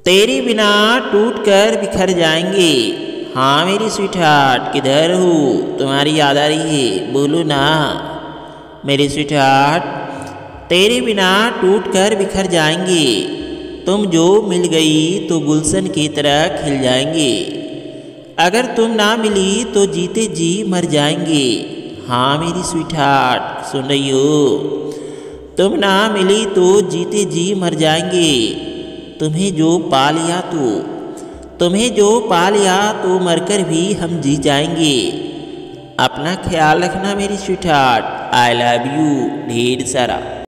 तेरे बिना टूट कर बिखर जाएंगे। हाँ मेरी स्वीटहार्ट, किधर हो? तुम्हारी याद आ रही है, बोलो ना मेरी स्वीटहार्ट। तेरे बिना टूट कर बिखर जाएंगे। तुम जो मिल गई तो गुलशन की तरह खिल जाएंगे। अगर तुम ना मिली तो जीते जी मर जाएंगे। हाँ मेरी स्वीटहार्ट, सुन रही हो? तुम ना मिली तो जीते जी मर जाएंगे। तुम्हें जो पा लिया तो मरकर भी हम जी जाएंगे। अपना ख्याल रखना मेरी स्वीटहार्ट। आई लव यू ढेर सारा।